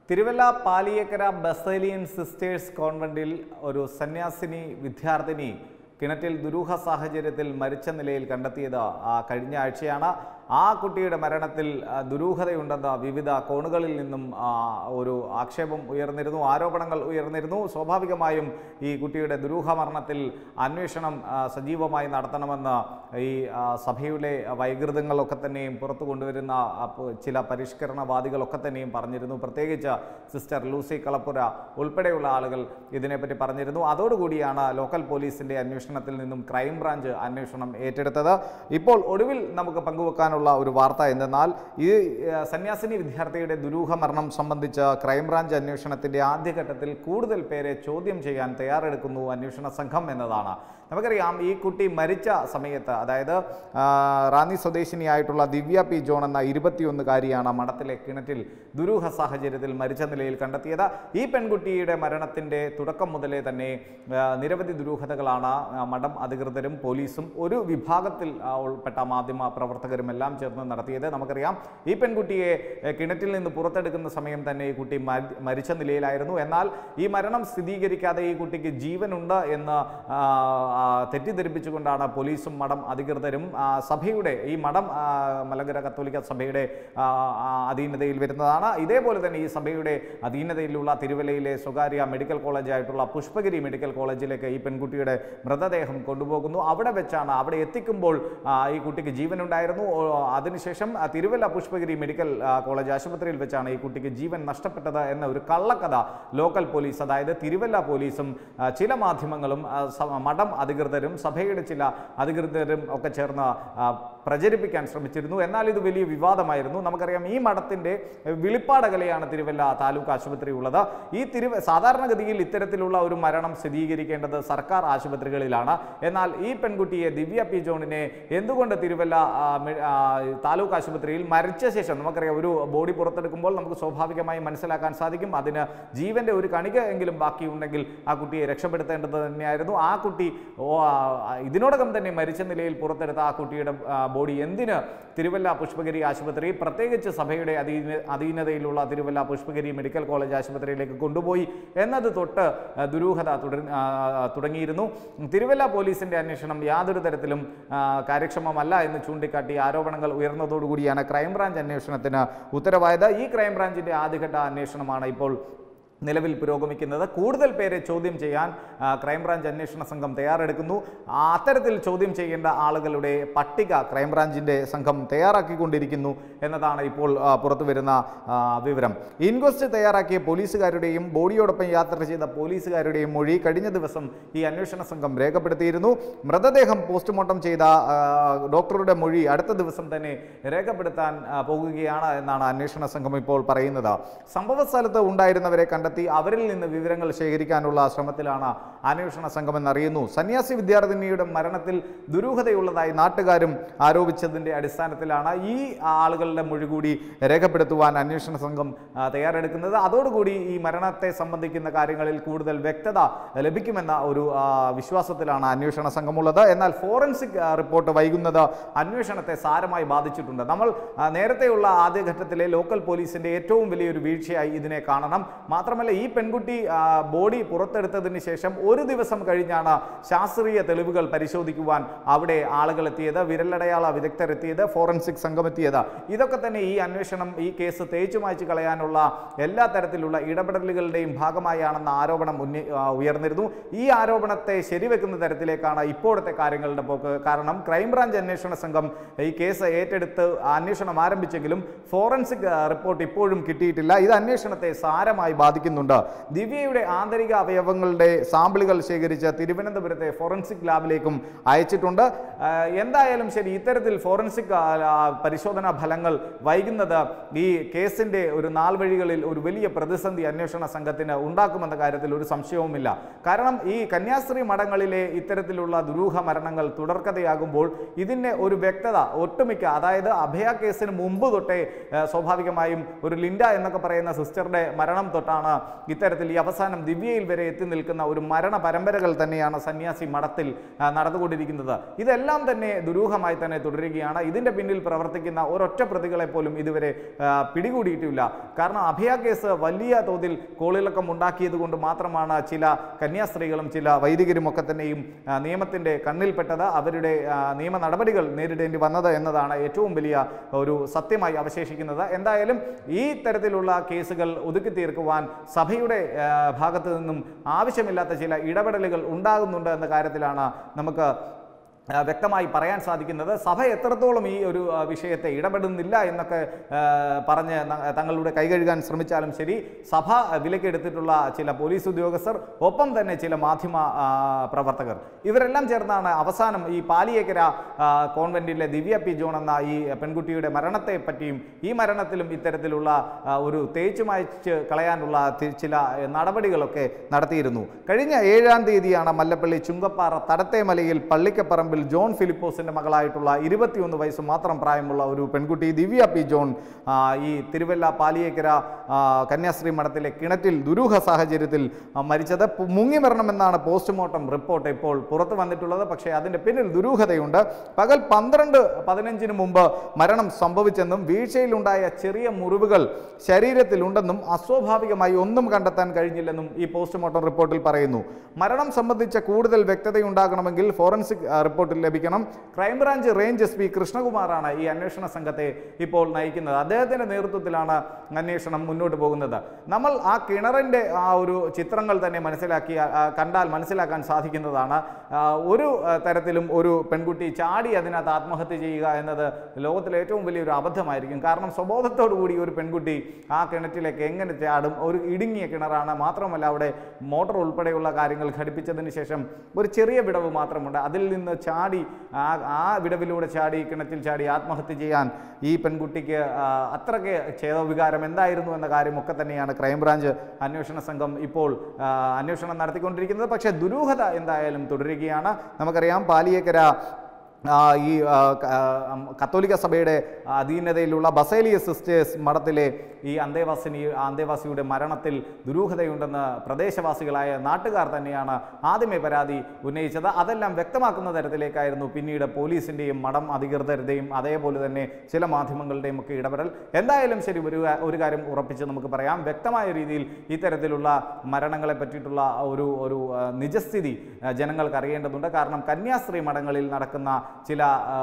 Thiruvalla Paliyekkara Baselian sisters കോൺവെന്റിൽ ഒരു സന്യാസിനി വിദ്യാർത്ഥിനി കിണറ്റിൽ ദുരൂഹ സാഹചര്യത്തിൽ മരിച്ച നിലയിൽ കണ്ടെത്തിയത് കഴിഞ്ഞ ആഴ്ചയാണ്. ആ കുട്ടിയുടെ മരണത്തിൽ ദുരൂഹതയുണ്ടെന്ന വിവിധ കോണുകളിൽ നിന്നും ഒരു ആക്ഷേപം ഉയർന്നിരുന്നു, ആരോപണങ്ങൾ ഉയർന്നിരുന്നു. സ്വാഭാവികമായും ഈ കുട്ടിയുടെ ദുരൂഹ മരണത്തിൽ അന്വേഷണം സജീവമായി നടത്തണമെന്ന് ഈ സഭയുടെ വൈകൃതങ്ങളൊക്കെ തന്നെയും പുറത്തു കൊണ്ടുവരുന്ന ചില പരിഷ്കരണവാദികളൊക്കെ തന്നെയും പറഞ്ഞിരുന്നു. പ്രത്യേകിച്ച് സിസ്റ്റർ ലൂസി കളപ്പുര ഉൾപ്പെടെയുള്ള ആളുകൾ ഇതിനെപ്പറ്റി പറഞ്ഞിരുന്നു. അതോടുകൂടിയാണ് ലോക്കൽ പോലീസിൻ്റെ അന്വേഷണത്തിൽ നിന്നും ക്രൈംബ്രാഞ്ച് അന്വേഷണം ഏറ്റെടുത്തത്. ഇപ്പോൾ ഒടുവിൽ നമുക്ക് പങ്കുവെക്കാനുള്ള ഒരു വാർത്ത എന്തെന്നാൽ, ഈ സന്യാസിനി വിദ്യാർത്ഥിയുടെ ദുരൂഹ മരണം സംബന്ധിച്ച് ക്രൈംബ്രാഞ്ച് അന്വേഷണത്തിൻ്റെ ആദ്യഘട്ടത്തിൽ കൂടുതൽ പേരെ ചോദ്യം ചെയ്യാൻ തയ്യാറെടുക്കുന്നു അന്വേഷണ സംഘം എന്നതാണ്. നമുക്കറിയാം, ഈ കുട്ടി മരിച്ച സമയത്ത്, അതായത് റാന്നി സ്വദേശിനിയായിട്ടുള്ള ദിവ്യ പി ജോൺ എന്ന 21-കാരിയാണ് മഠത്തിലെ കിണറ്റിൽ ദുരൂഹ സാഹചര്യത്തിൽ മരിച്ച നിലയിൽ കണ്ടെത്തിയത്. ഈ പെൺകുട്ടിയുടെ മരണത്തിൻ്റെ തുടക്കം മുതലേ തന്നെ നിരവധി ദുരൂഹതകളാണ് മഠം അധികൃതരും പോലീസും ഒരു വിഭാഗത്തിൽ ഉൾപ്പെട്ട മാധ്യമ പ്രവർത്തകരുമെല്ലാം ചേർന്ന് നടത്തിയത്. നമുക്കറിയാം, ഈ പെൺകുട്ടിയെ കിണറ്റിൽ നിന്ന് പുറത്തെടുക്കുന്ന സമയം തന്നെ ഈ കുട്ടി മരിച്ച നിലയിലായിരുന്നു. എന്നാൽ ഈ മരണം സ്ഥിരീകരിക്കാതെ ഈ കുട്ടിക്ക് ജീവനുണ്ട് എന്ന് തെറ്റിദ്ധരിപ്പിച്ചുകൊണ്ടാണ് പോലീസും മഠം അധികൃതരും സഭയുടെ, ഈ മഠം മലങ്കര കത്തോലിക്ക സഭയുടെ അധീനതയിൽ വരുന്നതാണ്. ഇതേപോലെ തന്നെ ഈ സഭയുടെ അധീനതയിലുള്ള തിരുവല്ലയിലെ സ്വകാര്യ മെഡിക്കൽ കോളേജായിട്ടുള്ള പുഷ്പഗിരി മെഡിക്കൽ കോളേജിലേക്ക് ഈ പെൺകുട്ടിയുടെ മൃതദേഹം കൊണ്ടുപോകുന്നു. അവിടെ വെച്ചാണ്, അവിടെ എത്തിക്കുമ്പോൾ ഈ കുട്ടിക്ക് ജീവനുണ്ടായിരുന്നു. അതിനുശേഷം തിരുവല്ല പുഷ്പഗിരി മെഡിക്കൽ കോളേജ് ആശുപത്രിയിൽ വെച്ചാണ് ഈ കുട്ടിക്ക് ജീവൻ നഷ്ടപ്പെട്ടത് എന്ന ഒരു കള്ളക്കഥ ലോക്കൽ പോലീസ്, അതായത് തിരുവല്ല പോലീസും ചില മാധ്യമങ്ങളും മഠം അധികൃതരും സഭയുടെ ചില അധികൃതരും ഒക്കെ ചേർന്ന് പ്രചരിപ്പിക്കാൻ ശ്രമിച്ചിരുന്നു. എന്നാൽ ഇത് വലിയ വിവാദമായിരുന്നു. നമുക്കറിയാം, ഈ മഠത്തിൻ്റെ വിളിപ്പാടകലയാണ് തിരുവല്ല താലൂക്ക് ആശുപത്രി ഉള്ളത്. ഈ സാധാരണഗതിയിൽ ഇത്തരത്തിലുള്ള ഒരു മരണം സ്ഥിരീകരിക്കേണ്ടത് സർക്കാർ ആശുപത്രികളിലാണ്. എന്നാൽ ഈ പെൺകുട്ടിയെ, ദിവ്യ പി ജോണിനെ, എന്തുകൊണ്ട് തിരുവല്ല താലൂക്ക് ആശുപത്രിയിൽ മരിച്ച ശേഷം, നമുക്കറിയാം, ഒരു ബോഡി പുറത്തെടുക്കുമ്പോൾ നമുക്ക് സ്വാഭാവികമായി മനസ്സിലാക്കാൻ സാധിക്കും അതിന് ജീവന്റെ ഒരു കണിക എങ്കിലും ബാക്കിയുണ്ടെങ്കിൽ ആ കുട്ടിയെ രക്ഷപ്പെടുത്തേണ്ടത് തന്നെയായിരുന്നു. ആ കുട്ടി ഇതിനോടകം തന്നെ മരിച്ച നിലയിൽ പുറത്തെടുത്ത ആ കുട്ടിയുടെ ബോഡി എന്തിന് തിരുവല്ല പുഷ്പഗിരി ആശുപത്രി, പ്രത്യേകിച്ച് സഭയുടെ അധീനതയിലുള്ള തിരുവല്ല പുഷ്പഗിരി മെഡിക്കൽ കോളേജ് ആശുപത്രിയിലേക്ക് കൊണ്ടുപോയി എന്നത് തൊട്ട് ദുരൂഹത തുടങ്ങിയിരുന്നു. തിരുവല്ല പോലീസിന്റെ അന്വേഷണം യാതൊരു തരത്തിലും കാര്യക്ഷമമല്ല എന്ന് ചൂണ്ടിക്കാട്ടി ആരോപണങ്ങൾ ഉയർന്നതോടുകൂടിയാണ് ക്രൈംബ്രാഞ്ച് അന്വേഷണത്തിന് ഉത്തരവായത്. ഈ ക്രൈംബ്രാഞ്ചിന്റെ ആദ്യഘട്ട അന്വേഷണമാണ് ഇപ്പോൾ നിലവിൽ പുരോഗമിക്കുന്നത്. കൂടുതൽ പേരെ ചോദ്യം ചെയ്യാൻ ക്രൈംബ്രാഞ്ച് അന്വേഷണ സംഘം തയ്യാറെടുക്കുന്നു. അത്തരത്തിൽ ചോദ്യം ചെയ്യേണ്ട ആളുകളുടെ പട്ടിക ക്രൈംബ്രാഞ്ചിൻ്റെ സംഘം തയ്യാറാക്കിക്കൊണ്ടിരിക്കുന്നു എന്നതാണ് ഇപ്പോൾ പുറത്തു വരുന്ന വിവരം. ഇൻക്വസ്റ്റ് തയ്യാറാക്കിയ പോലീസുകാരുടെയും ബോഡിയോടൊപ്പം യാത്ര ചെയ്ത പോലീസുകാരുടെയും മൊഴി കഴിഞ്ഞ ദിവസം ഈ അന്വേഷണ സംഘം രേഖപ്പെടുത്തിയിരുന്നു. മൃതദേഹം പോസ്റ്റ്മോർട്ടം ചെയ്ത ഡോക്ടറുടെ മൊഴി അടുത്ത ദിവസം തന്നെ രേഖപ്പെടുത്താൻ പോകുകയാണ് എന്നാണ് അന്വേഷണ സംഘം ഇപ്പോൾ പറയുന്നത്. സംഭവ സ്ഥലത്ത് ഉണ്ടായിരുന്നവരെ അവരിൽ നിന്ന് വിവരങ്ങൾ ശേഖരിക്കാനുള്ള ശ്രമത്തിലാണ് അന്വേഷണ സംഘമെന്നറിയുന്നു. സന്യാസി വിദ്യാർത്ഥിനിയുടെ മരണത്തിൽ ദുരൂഹതയുള്ളതായി നാട്ടുകാരും ആരോപിച്ചതിൻ്റെ അടിസ്ഥാനത്തിലാണ് ഈ ആളുകളുടെ മൊഴി കൂടി രേഖപ്പെടുത്തുവാൻ അന്വേഷണ സംഘം തയ്യാറെടുക്കുന്നത്. അതോടുകൂടി ഈ മരണത്തെ സംബന്ധിക്കുന്ന കാര്യങ്ങളിൽ കൂടുതൽ വ്യക്തത ലഭിക്കുമെന്ന ഒരു വിശ്വാസത്തിലാണ് അന്വേഷണ സംഘമുള്ളത്. എന്നാൽ ഫോറൻസിക് റിപ്പോർട്ട് വൈകുന്നത് അന്വേഷണത്തെ സാരമായി ബാധിച്ചിട്ടുണ്ട്. നമ്മൾ നേരത്തെയുള്ള ആദ്യഘട്ടത്തിലെ ലോക്കൽ പോലീസിന്റെ ഏറ്റവും വലിയൊരു വീഴ്ചയായി ഇതിനെ കാണണം. മാത്രമല്ല, ഈ പെൺകുട്ടി ബോഡി പുറത്തെടുത്തതിന് ശേഷം ഒരു ദിവസം കഴിഞ്ഞാണ് ശാസ്ത്രീയ തെളിവുകൾ പരിശോധിക്കുവാൻ അവിടെ ആളുകൾ എത്തിയത്, വിരലടയാള വിദഗ്ധർ എത്തിയത്, ഫോറൻസിക് സംഘം എത്തിയത്. ഇതൊക്കെ തന്നെ ഈ അന്വേഷണം, ഈ കേസ് തേച്ചു മായ്ച്ചു കളയാനുള്ള എല്ലാ തരത്തിലുള്ള ഇടപെടലുകളുടെയും ഭാഗമായാണെന്ന ആരോപണം ഉയർന്നിരുന്നു. ഈ ആരോപണത്തെ ശരിവെക്കുന്ന തരത്തിലേക്കാണ് ഇപ്പോഴത്തെ കാര്യങ്ങളുടെ പോക്ക്. കാരണം ക്രൈംബ്രാഞ്ച് അന്വേഷണ സംഘം ഈ കേസ് ഏറ്റെടുത്ത് അന്വേഷണം ആരംഭിച്ചെങ്കിലും ഫോറൻസിക് റിപ്പോർട്ട് ഇപ്പോഴും കിട്ടിയിട്ടില്ല. ഇത് അന്വേഷണത്തെ സാരമായി ബാധിക്കുന്നുണ്ട്. ദിവ്യയുടെ ആന്തരിക അവയവങ്ങളുടെ സാമ്പിളുകൾ ശേഖരിച്ച് തിരുവനന്തപുരത്തെ ഫോറൻസിക് ലാബിലേക്കും അയച്ചിട്ടുണ്ട്. എന്തായാലും ശരി, ഇത്തരത്തിൽ ഫോറൻസിക് പരിശോധനാ ഫലങ്ങൾ വൈകുന്നത് ഈ കേസിന്റെ ഒരു നാൾവഴികളിൽ ഒരു വലിയ പ്രതിസന്ധി അന്വേഷണ സംഘത്തിന് ഉണ്ടാക്കുമെന്ന കാര്യത്തിൽ ഒരു സംശയവുമില്ല. കാരണം ഈ കന്യാസ്ത്രീ മഠങ്ങളിലെ ഇത്തരത്തിലുള്ള ദുരൂഹ മരണങ്ങൾ തുടർക്കഥയാകുമ്പോൾ ഇതിന് ഒരു വ്യക്തത ഒട്ടുമിക്ക, അതായത് അഭയ കേസിന് മുമ്പ് തൊട്ടേ സ്വാഭാവികമായും ഒരു ലിൻഡ എന്നൊക്കെ പറയുന്ന സിസ്റ്ററുടെ മരണം തൊട്ടാണ് ഇത്തരത്തിൽ ഈ അവസാനം ദിവ്യയിൽ വരെ എത്തി നിൽക്കുന്ന ഒരു മരണം മരണ പരമ്പരകൾ തന്നെയാണ് സന്യാസി മഠത്തിൽ നടന്നുകൊണ്ടിരിക്കുന്നത്. ഇതെല്ലാം തന്നെ ദുരൂഹമായി തന്നെ തുടരുകയാണ്. ഇതിൻ്റെ പിന്നിൽ പ്രവർത്തിക്കുന്ന ഒരൊറ്റ പ്രതികളെ പോലും ഇതുവരെ പിടികൂടിയിട്ടില്ല. കാരണം അഭയ കേസ് വലിയ തോതിൽ കോളിളക്കം ഉണ്ടാക്കിയത് കൊണ്ട് മാത്രമാണ് ചില കന്യാസ്ത്രീകളും ചില വൈദികരും ഒക്കെ തന്നെയും നിയമത്തിൻ്റെ കണ്ണിൽപ്പെട്ടത്, അവരുടെ നിയമ നടപടികൾ നേരിടേണ്ടി വന്നത് എന്നതാണ് ഏറ്റവും വലിയ ഒരു സത്യമായി അവശേഷിക്കുന്നത്. എന്തായാലും ഈ തരത്തിലുള്ള കേസുകൾ ഒതുക്കി തീർക്കുവാൻ സഭയുടെ ഭാഗത്തു നിന്നും ആവശ്യമില്ലാത്ത ചില ഇടപെടലുകൾ ഉണ്ടാകുന്നുണ്ട് എന്ന കാര്യത്തിലാണ് നമുക്ക് വ്യക്തമായി പറയാൻ സാധിക്കുന്നത്. സഭ എത്രത്തോളം ഈ ഒരു വിഷയത്തെ ഇടപെടുന്നില്ല എന്നൊക്കെ പറഞ്ഞ് തങ്ങളുടെ കൈകഴുകാൻ ശ്രമിച്ചാലും ശരി, സഭ വിലക്കെടുത്തിട്ടുള്ള ചില പോലീസ് ഉദ്യോഗസ്ഥർ, ഒപ്പം തന്നെ ചില മാധ്യമ പ്രവർത്തകർ, ഇവരെല്ലാം ചേർന്നാണ് അവസാനം ഈ പാലിയേക്കര കോൺവെന്റിലെ ദിവ്യ പി ജോൺ എന്ന ഈ പെൺകുട്ടിയുടെ മരണത്തെ പറ്റിയും ഈ മരണത്തിലും ഇത്തരത്തിലുള്ള ഒരു തേച്ചുമായ്ച്ച് കളയാനുള്ള ചില നടപടികളൊക്കെ നടത്തിയിരുന്നു. കഴിഞ്ഞ 7-ാം തീയതിയാണ് മല്ലപ്പള്ളി ചുങ്കപ്പാറ തടത്തേമലയിൽ പള്ളിക്കപ്പറമ്പിൽ ജോൺ ഫിലിപ്പോസിന്റെ മകളായിട്ടുള്ള 21 വയസ്സ് മാത്രം പ്രായമുള്ള ഒരു പെൺകുട്ടി ദിവ്യ പി ജോൺ ഈ തിരുവല്ല പാലിയേക്കര കന്യാസ്ത്രീ മഠത്തിലെ കിണറ്റിൽ ദുരൂഹ സാഹചര്യത്തിൽ മരിച്ചത്. മുങ്ങി മരണമെന്നാണ് പോസ്റ്റ്മോർട്ടം റിപ്പോർട്ട് ഇപ്പോൾ പുറത്തു വന്നിട്ടുള്ളത്. പക്ഷേ അതിൻ്റെ പിന്നിൽ ദുരൂഹതയുണ്ട്. പകൽ 12:15 മുമ്പ് മരണം സംഭവിച്ചെന്നും വീഴ്ചയിലുണ്ടായ ചെറിയ മുറിവുകൾ ശരീരത്തിലുണ്ടെന്നും അസ്വാഭാവികമായി ഒന്നും കണ്ടെത്താൻ കഴിഞ്ഞില്ലെന്നും ഈ പോസ്റ്റ്മോർട്ടം റിപ്പോർട്ടിൽ പറയുന്നു. മരണം സംബന്ധിച്ച കൂടുതൽ വ്യക്തതയുണ്ടാകണമെങ്കിൽ ഫോറൻസിക് റിപ്പോർട്ട് ലഭിക്കണം. ക്രൈംബ്രാഞ്ച് റേഞ്ച് SP കൃഷ്ണകുമാറാണ് ഈ അന്വേഷണ സംഘത്തെ ഇപ്പോൾ നയിക്കുന്നത്. അദ്ദേഹത്തിന്റെ നേതൃത്വത്തിലാണ് അന്വേഷണം മുന്നോട്ട് പോകുന്നത്. നമ്മൾ ആ കിണറിന്റെ ആ ഒരു ചിത്രങ്ങൾ തന്നെ കണ്ടാൽ മനസ്സിലാക്കാൻ സാധിക്കുന്നതാണ്. ഒരു തരത്തിലും ഒരു പെൺകുട്ടി ചാടി അതിനകത്ത് ആത്മഹത്യ ചെയ്യുക എന്നത് ലോകത്തിലെ ഏറ്റവും വലിയൊരു അബദ്ധമായിരിക്കും. കാരണം സ്വബോധത്തോടു കൂടി ഒരു പെൺകുട്ടി ആ കിണറ്റിലേക്ക് എങ്ങനെ ചാടും? ഒരു ഇടുങ്ങിയ കിണറാണ്. മാത്രമല്ല അവിടെ മോട്ടോർ ഉൾപ്പെടെയുള്ള കാര്യങ്ങൾ ഘടിപ്പിച്ചതിന് ശേഷം ഒരു ചെറിയ വിടവ് മാത്രമുണ്ട്. അതിൽ നിന്ന് ചാടി ആ വിടവിലൂടെ ചാടി കിണറ്റിൽ ചാടി ആത്മഹത്യ ചെയ്യാൻ ഈ പെൺകുട്ടിക്ക് അത്രയ്ക്ക് ഛേദവികാരം എന്തായിരുന്നു എന്ന കാര്യമൊക്കെ തന്നെയാണ് ക്രൈംബ്രാഞ്ച് അന്വേഷണ സംഘം ഇപ്പോൾ അന്വേഷണം നടത്തിക്കൊണ്ടിരിക്കുന്നത്. പക്ഷേ ദുരൂഹത എന്തായാലും തുടരുകയാണ്. നമുക്കറിയാം പാലിയേക്കര ഈ കത്തോലിക്ക സഭയുടെ അധീനതയിലുള്ള ബസേലിയസ് സിസ്റ്റേഴ്സ് മഠത്തിലെ ഈ അന്തേവാസിയുടെ മരണത്തിൽ ദുരൂഹതയുണ്ടെന്ന് പ്രദേശവാസികളായ നാട്ടുകാർ തന്നെയാണ് ആദ്യമേ പരാതി ഉന്നയിച്ചത്. അതെല്ലാം വ്യക്തമാക്കുന്ന തരത്തിലേക്കായിരുന്നു പിന്നീട് പോലീസിൻ്റെയും മഠം അധികൃതരുടെയും അതേപോലെ തന്നെ ചില മാധ്യമങ്ങളുടെയും ഒക്കെ ഇടപെടൽ. എന്തായാലും ശരി, ഒരു കാര്യം ഉറപ്പിച്ച് നമുക്ക് പറയാം, വ്യക്തമായ രീതിയിൽ ഇത്തരത്തിലുള്ള മരണങ്ങളെ പറ്റിയിട്ടുള്ള ഒരു നിജസ്ഥിതി ജനങ്ങൾക്ക് അറിയേണ്ടതുണ്ട്. കാരണം കന്യാസ്ത്രീ മഠങ്ങളിൽ നടക്കുന്ന ചില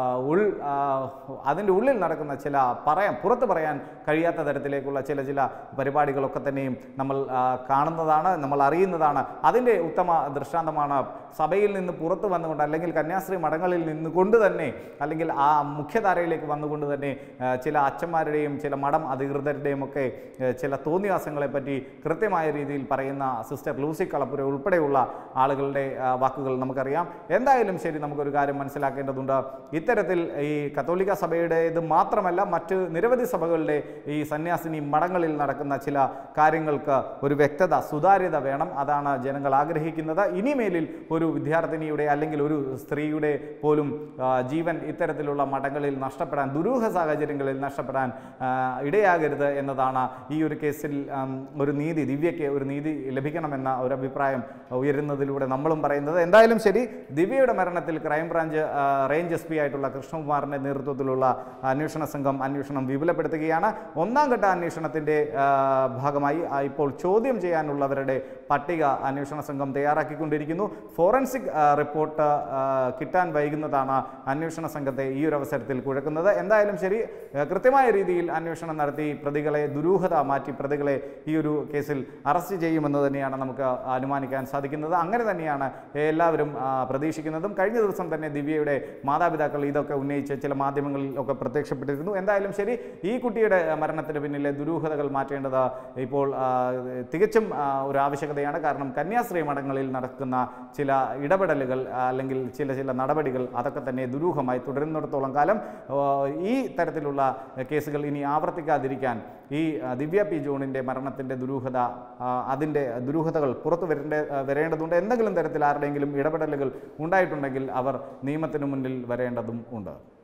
അതിൻ്റെ ഉള്ളിൽ നടക്കുന്ന ചില പുറത്ത് പറയാൻ കഴിയാത്ത തരത്തിലേക്കുള്ള ചില പരിപാടികളൊക്കെ തന്നെയും നമ്മൾ കാണുന്നതാണ്, നമ്മൾ അറിയുന്നതാണ്. അതിൻ്റെ ഉത്തമ ദൃഷ്ടാന്തമാണ് സഭയിൽ നിന്ന് പുറത്തു വന്നുകൊണ്ട്, അല്ലെങ്കിൽ കന്യാസ്ത്രീ മഠങ്ങളിൽ നിന്നുകൊണ്ട് തന്നെ, അല്ലെങ്കിൽ ആ മുഖ്യധാരയിലേക്ക് വന്നുകൊണ്ട് തന്നെ ചില അച്ഛന്മാരുടെയും ചില മഠം അധികൃതരുടെയും ഒക്കെ ചില തോന്നിവാസങ്ങളെ പറ്റി കൃത്യമായ രീതിയിൽ പറയുന്ന സിസ്റ്റർ ലൂസി കളപ്പുര ഉൾപ്പെടെയുള്ള ആളുകളുടെ വാക്കുകൾ നമുക്കറിയാം. എന്തായാലും ശരി, നമുക്കൊരു കാര്യം മനസ്സിലാക്കേണ്ടതുണ്ട്. ഇത്തരത്തിൽ ഈ കത്തോലിക്ക സഭയുടേത് മാത്രമല്ല, മറ്റ് നിരവധി സഭകളുടെ ഈ സന്യാസിനി മഠങ്ങളിൽ നടക്കുന്ന ചില കാര്യങ്ങൾക്ക് ഒരു വ്യക്തത, സുതാര്യത വേണം. അതാണ് ജനങ്ങൾ ആഗ്രഹിക്കുന്നത്. ഇനിമേലിൽ ഒരു വിദ്യാർത്ഥിനിയുടെ അല്ലെങ്കിൽ ഒരു സ്ത്രീയുടെ പോലും ജീവൻ ഇത്തരത്തിലുള്ള മഠങ്ങളിൽ നഷ്ടപ്പെടാൻ, ദുരൂഹ സാഹചര്യങ്ങളിൽ നഷ്ടപ്പെടാൻ ഇടയാകരുത് എന്നതാണ് ഈ ഒരു കേസിൽ ഒരു നീതി, ദിവ്യയ്ക്ക് ഒരു നീതി ലഭിക്കണമെന്ന ഒരു അഭിപ്രായം ഉയരുന്നതിലൂടെ നമ്മളും പറയുന്നത്. എന്തായാലും ശരി, ദിവ്യയുടെ മരണത്തിൽ ക്രൈംബ്രാഞ്ച് റേഞ്ച് SP ആയിട്ടുള്ള കൃഷ്ണകുമാറിൻ്റെ നേതൃത്വത്തിലുള്ള അന്വേഷണ സംഘം അന്വേഷണം വിപുലപ്പെടുത്തുകയാണ്. 1ാം ഘട്ട അന്വേഷണത്തിൻ്റെ ഭാഗമായി ഇപ്പോൾ ചോദ്യം ചെയ്യാനുള്ളവരുടെ പട്ടിക അന്വേഷണ സംഘം തയ്യാറാക്കിക്കൊണ്ടിരിക്കുന്നു. ഫോറൻസിക് റിപ്പോർട്ട് കിട്ടാൻ വൈകുന്നതാണ് അന്വേഷണ സംഘത്തെ ഈ ഒരു അവസരത്തിൽ കുഴക്കുന്നത്. എന്തായാലും ശരി, കൃത്യമായ രീതിയിൽ അന്വേഷണം നടത്തി ദുരൂഹത മാറ്റി പ്രതികളെ ഈ ഒരു കേസിൽ അറസ്റ്റ് ചെയ്യുമെന്ന് തന്നെയാണ് നമുക്ക് അനുമാനിക്കാൻ സാധിക്കുന്നത്. അങ്ങനെ തന്നെയാണ് എല്ലാവരും പ്രതീക്ഷിക്കുന്നതും. കഴിഞ്ഞ ദിവസം തന്നെ ദിവ്യയുടെ മാതാപിതാക്കൾ ഇതൊക്കെ ഉന്നയിച്ച് ചില മാധ്യമങ്ങളിൽ ഒക്കെ പ്രത്യക്ഷപ്പെട്ടിരുന്നു. എന്തായാലും ശരി, ഈ കുട്ടിയുടെ മരണത്തിന് പിന്നിലെ ദുരൂഹതകൾ മാറ്റേണ്ടത് ഇപ്പോൾ തികച്ചും ഒരു ആവശ്യകതയാണ്. കാരണം കന്യാസ്ത്രീ മഠങ്ങളിൽ നടക്കുന്ന ചില ഇടപെടലുകൾ അല്ലെങ്കിൽ ചില നടപടികൾ അതൊക്കെ തന്നെ ദുരൂഹമായി തുടരുന്നിടത്തോളം കാലം ഈ തരത്തിലുള്ള കേസുകൾ ഇനി ആവർത്തിക്കാതിരിക്കാൻ ഈ ദിവ്യ പി ജോണിൻ്റെ മരണത്തിൻ്റെ അതിൻ്റെ ദുരൂഹതകൾ പുറത്തു വരേണ്ടതുണ്ട്. എന്തെങ്കിലും തരത്തിൽ ആരുടെയെങ്കിലും ഇടപെടലുകൾ ഉണ്ടായിട്ടുണ്ടെങ്കിൽ അവർ നിയമത്തിന് മുന്നിൽ വരേണ്ടതും ഉണ്ട്.